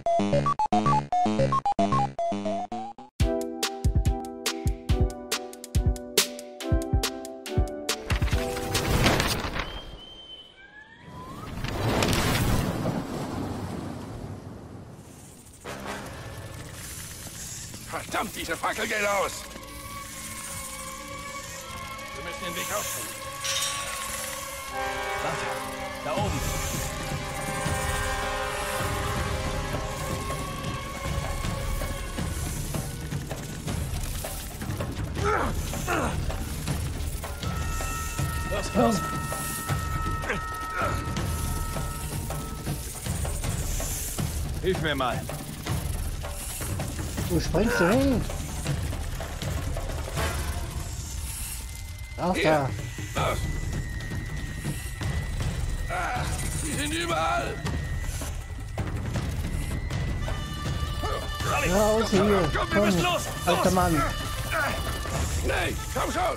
Verdammt, diese Fackel geht aus! Wir müssen den Weg ausfinden. Warte, da oben. Los, los! Hilf mir mal. Wo springst du hin? Ach da. Los! Ah, die sind überall! Raus hier. Komm, wir müssen los! Alter Mann. Nee, komm schon!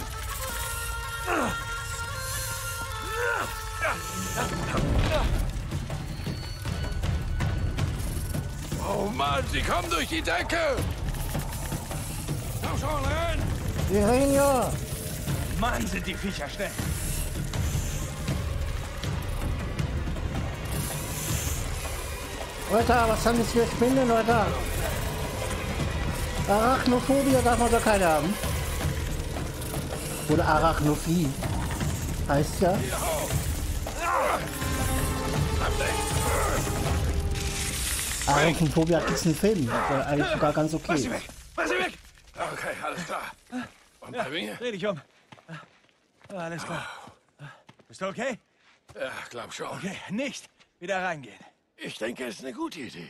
Oh Mann, sie kommen durch die Decke! Komm schon, renn! Wir rennen ja. Mann, sind die Viecher schnell. Alter, was haben das für Spinnen, Alter? Arachnophobie darf man doch keine haben. Oder Arachnophie. Heißt ja. Arachnophobie hat jetzt einen Film. Der eigentlich sogar ganz Lass sie okay. weg! Lass sie weg! Okay, alles klar. Und bei mir? Dreh dich um. Alles klar. Bist du okay? Ja, glaub schon. Okay, nicht wieder reingehen. Ich denke, es ist eine gute Idee.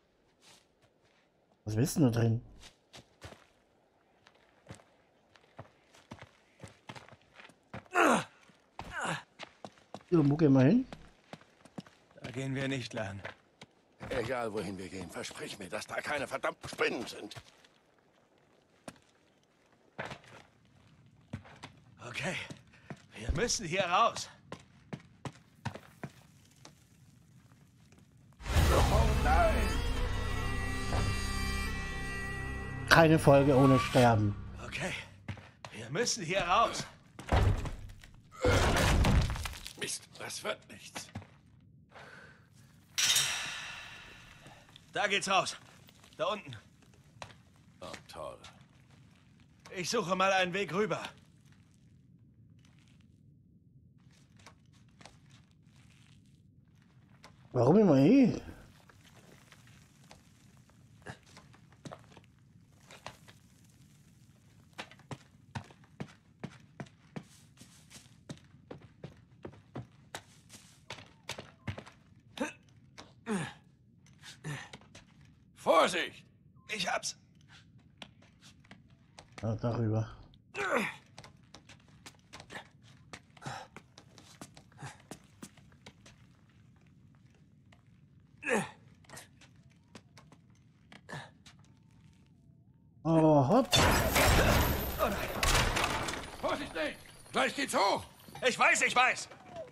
Was willst du da drin? Wo gehen wir hin? Da gehen wir nicht lang. Egal, wohin wir gehen, versprich mir, dass da keine verdammten Spinnen sind. Okay, wir müssen hier raus. Oh nein! Keine Folge ohne Sterben. Okay, wir müssen hier raus. Mist, das wird nichts. Da geht's raus. Da unten. Oh, toll. Ich suche mal einen Weg rüber. Warum immer hier? Vorsicht! Ich hab's. Ja, darüber. Oh, hopp. Oh nein. Vorsicht nicht! Gleich geht's hoch! Ich weiß, ich weiß.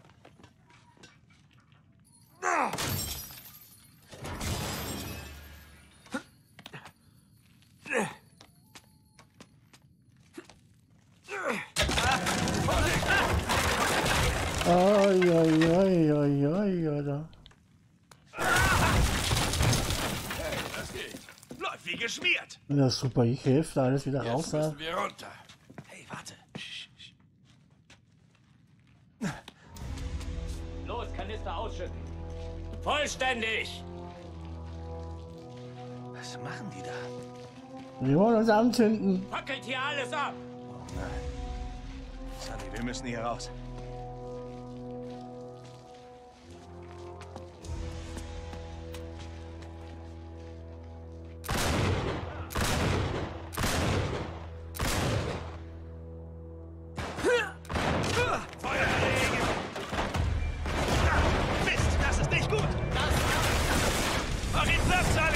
Oi, oi, oi, oi, oi, Alter. Hey, das geht. Läuft wie geschmiert. Ja, super, ich helfe da alles wieder Jetzt raus. Ja. müssen wir runter. Hey, warte. Los, Kanister ausschütten. Vollständig! Was machen die da? Wir wollen uns anzünden. Fackelt hier alles ab! Oh nein. Sully, wir müssen hier raus. Mist, das ist nicht gut. Mach ihn platt, Sully.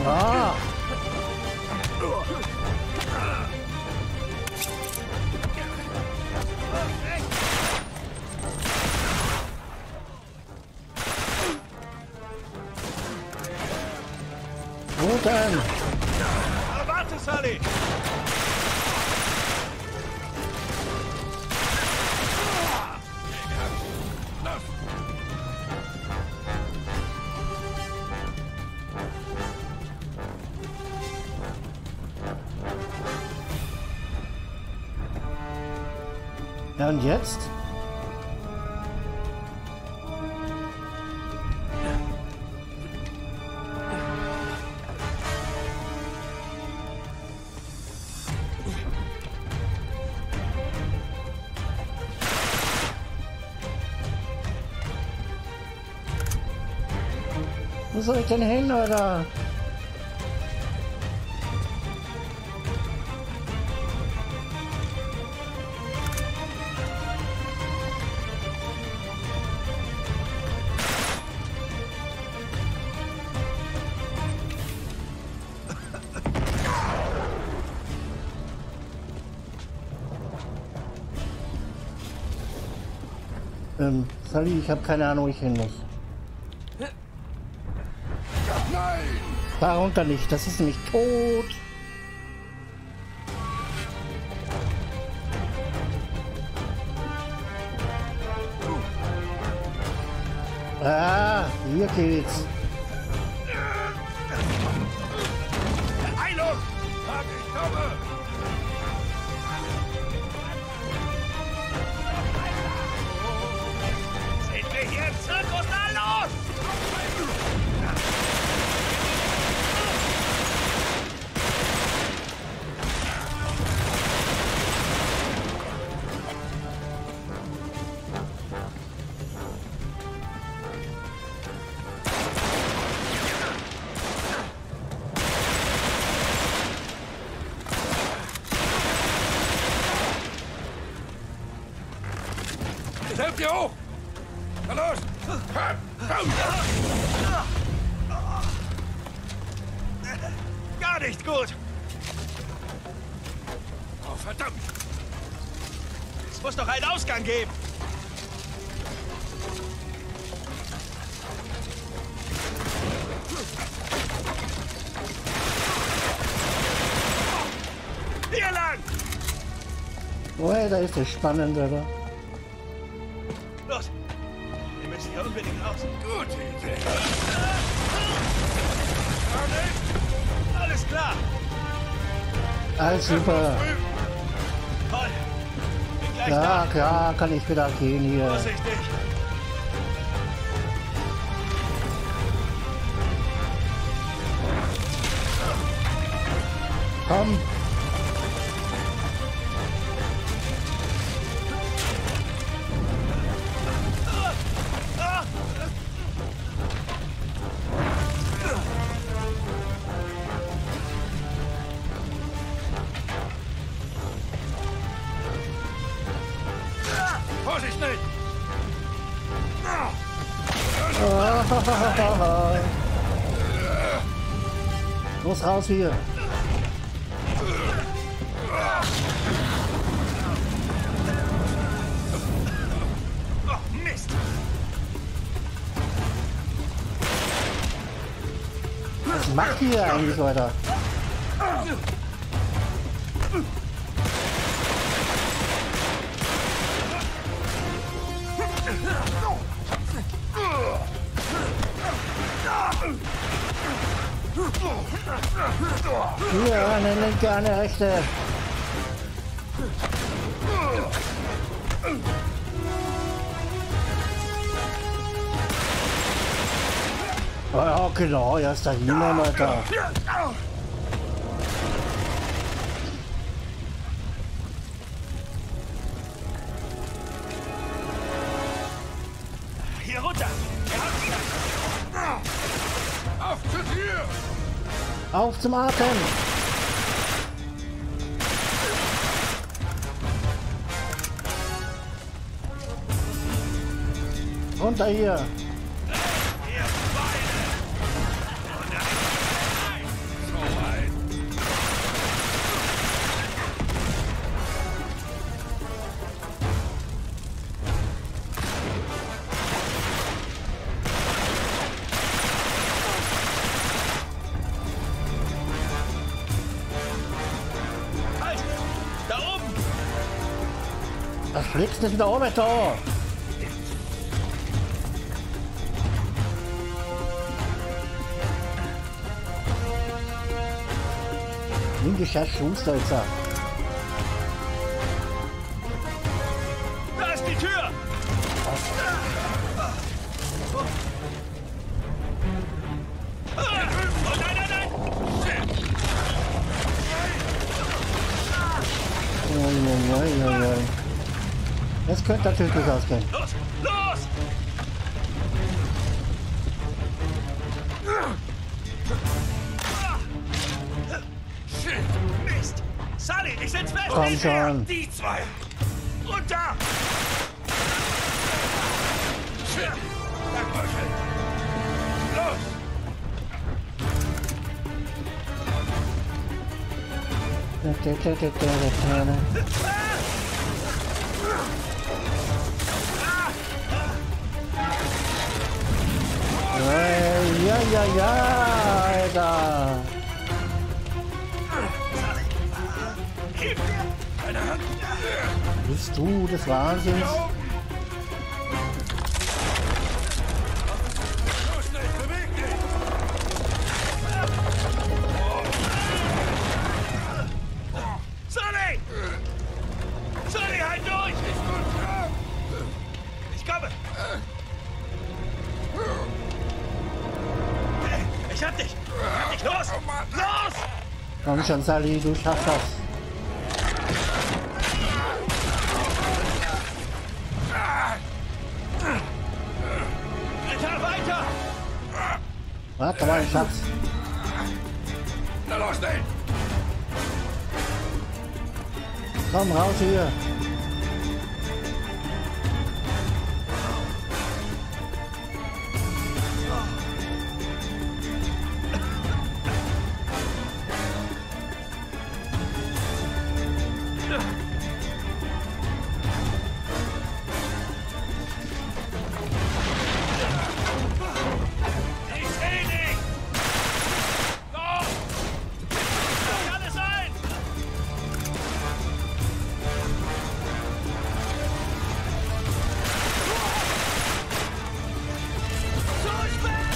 Ah! Wo denn? Warte, Sully! Ja, und jetzt? Wo soll ich denn hin, oder? Sully, ich habe keine Ahnung, wo ich hin muss. Nein! Darunter nicht, das ist nämlich tot. Ah, hier geht's. Eilung! Hab ich komme! Sind wir hier im Zirkus? Na los! Ich helf dir hoch! Na los! Komm! Gar nicht gut! Oh, verdammt! Es muss doch einen Ausgang geben! Hier lang! Woher, da ist das Spannende, oder? Los! Wir müssen hier unbedingt raus. Gute Idee! Alles klar! Alles super. Toll! Bin gleich Ja, da! klar, kann ich wieder gehen hier. Vorsichtig! Komm. Vorsicht nicht! Los, raus hier. Oh, Mist! Was macht ihr eigentlich, Leute? Hier, eine linke, eine rechte. Ja, genau, er ist da hinten, Alter. Hier runter! Auf zur Tür! Auf zum Atem. Runter hier. Ihr Beine! Flitzen ist wieder oben da. Nimm die scheiß Schuster jetzt ab. Da ist die Tür! Oh nein, nein, nein! Oi. Das könnte natürlich gut ausgehen. Los! Los! Mist! Sully, ich sitz fest! Komm Nicht mehr! schon. Die zwei! Runter! Shit! Bergwürfel! Los! Ja, Alter. Hilf mir! Eine Hand! Bist du des Wahnsinns? So schnell, beweg dich! Sully! Sully, halt durch! Ist gut, ja? Ich komme! Ich hab dich! Los! Oh Mann! Los! Komm schon, Sally, du schaffst das. Ritter, weiter! Warte mal, Schatz. Na los, schnell! Komm raus hier. Ich seh dich! Los! Lass alles ein! So spät!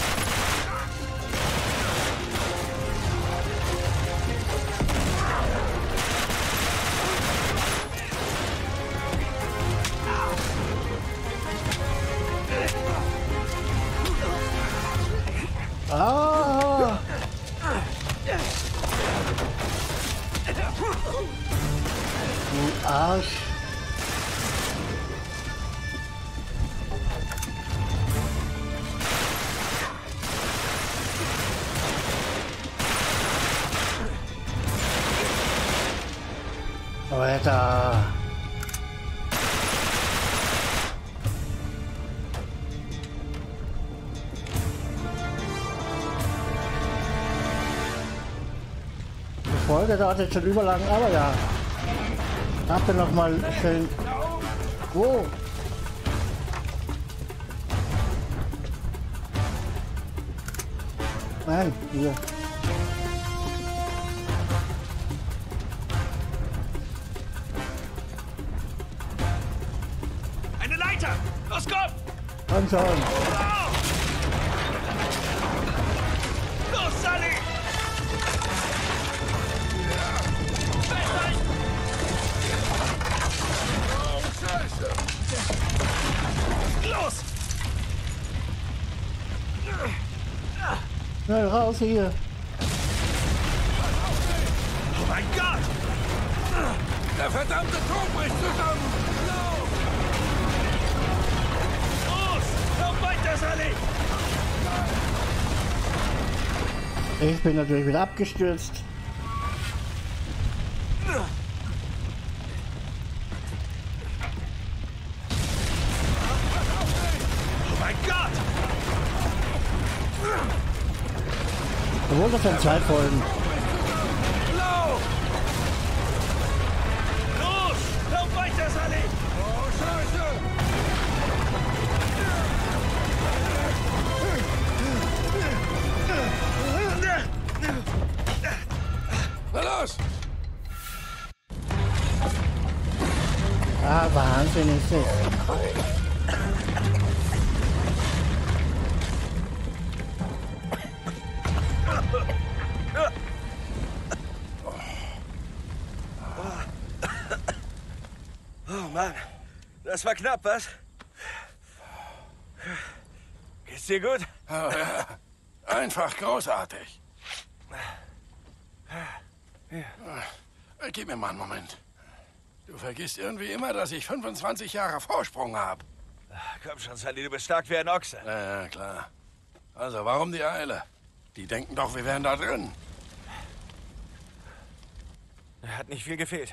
Ah! Du Arsch. Alter. Die Folge dauert jetzt schon überlang, aber ja. Habt ihr noch mal schön. Oh. Nein, hier. Eine Leiter! Los, komm! Komm schon. Auf! Los, Sully! Festhalten! Oh, Scheiße! Los! Schnell raus hier. Oh mein Gott! Der verdammte Turm bricht zusammen! Lauf! Los! Lauf weiter, Sully! Ich bin natürlich wieder abgestürzt. Oh mein Gott! Obwohl das sind 2 Folgen. Lauf! Los! Lauf weiter, Sully! Oh, Scheiße! Na los! Aber sehe. Oh Mann, das war knapp, was? Geht's dir gut? Oh, ja. Einfach großartig. Gib mir mal einen Moment. Du vergisst irgendwie immer, dass ich 25 Jahre Vorsprung habe. Komm schon, Sully, du bist stark wie ein Ochse. Ja, klar. Also, warum die Eile? Die denken doch, wir wären da drin. Hat nicht viel gefehlt.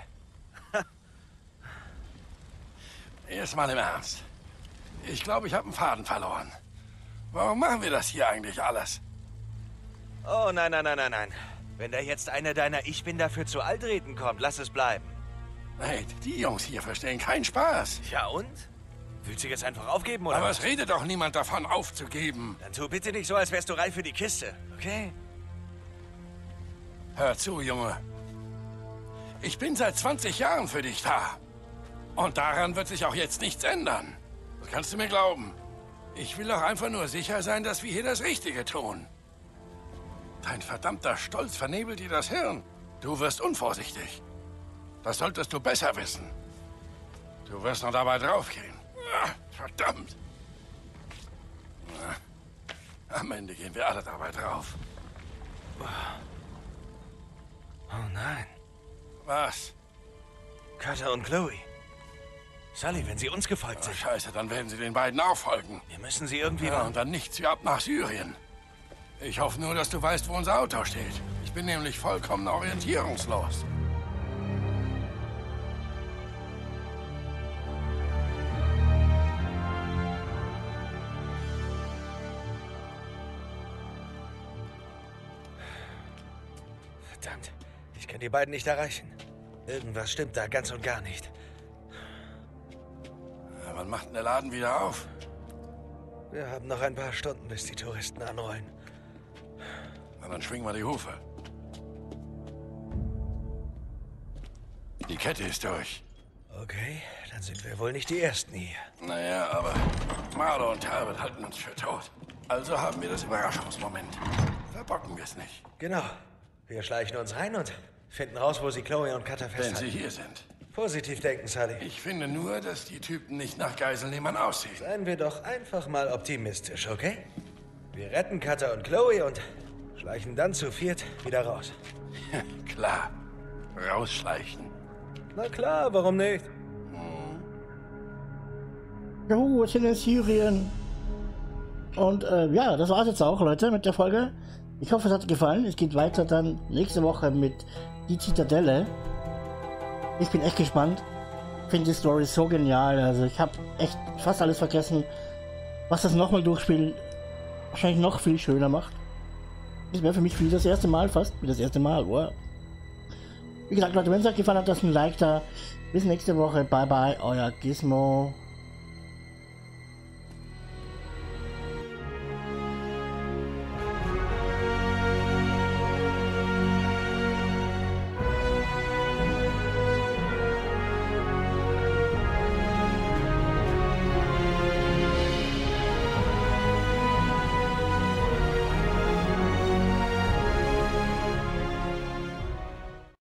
Erstmal im Ernst. Ich glaube, ich habe einen Faden verloren. Warum machen wir das hier eigentlich alles? Oh, nein, nein, nein, nein, nein. Wenn da jetzt einer deiner Ich bin dafür zu alt Reden kommt, lass es bleiben. Hey, die Jungs hier verstehen keinen Spaß. Ja und? Willst du jetzt einfach aufgeben, oder Aber was? es redet doch niemand davon, aufzugeben. Dann tu bitte nicht so, als wärst du reif für die Kiste, okay? Hör zu, Junge. Ich bin seit 20 Jahren für dich da. Und daran wird sich auch jetzt nichts ändern. Das kannst du mir glauben. Ich will doch einfach nur sicher sein, dass wir hier das Richtige tun. Dein verdammter Stolz vernebelt dir das Hirn. Du wirst unvorsichtig. Das solltest du besser wissen. Du wirst noch dabei draufgehen. Verdammt. Am Ende gehen wir alle dabei drauf. Oh nein. Was? Cutter und Chloe. Sully, wenn sie uns gefolgt Oh, sind. Scheiße, dann werden sie den beiden auch folgen. Wir müssen sie irgendwie... Ja, und dann nichts wie ab nach Syrien. Ich hoffe nur, dass du weißt, wo unser Auto steht. Ich bin nämlich vollkommen orientierungslos. Verdammt, ich kann die beiden nicht erreichen. Irgendwas stimmt da ganz und gar nicht. Ja, wann macht denn der Laden wieder auf? Wir haben noch ein paar Stunden, bis die Touristen anrollen. Na, dann schwingen wir die Hufe. Die Kette ist durch. Okay, dann sind wir wohl nicht die Ersten hier. Naja, aber Marlo und Talbot halten uns für tot. Also haben wir das Überraschungsmoment. Verbocken wir es nicht. Genau. Wir schleichen uns rein und finden raus, wo sie Chloe und Cutter Wenn festhalten. sie hier sind. Positiv denken, Sully. Ich finde nur, dass die Typen nicht nach Geiselnehmern aussehen. Seien wir doch einfach mal optimistisch, okay? Wir retten Cutter und Chloe und schleichen dann zu viert wieder raus. Klar. Rausschleichen. Na klar, warum nicht? Juhu, wir sind in Syrien. Und ja, das war's jetzt auch, Leute, mit der Folge. Ich hoffe, es hat euch gefallen. Es geht weiter dann nächste Woche mit Die Zitadelle. Ich bin echt gespannt. Ich finde die Story so genial. Also ich habe echt fast alles vergessen, was das nochmal durchspielen wahrscheinlich noch viel schöner macht. Das wäre für mich wie das erste Mal fast. Wie das erste Mal, wow. Wie gesagt, Leute, wenn es euch gefallen hat, lasst ein Like da. Bis nächste Woche. Bye bye, euer Gizmo.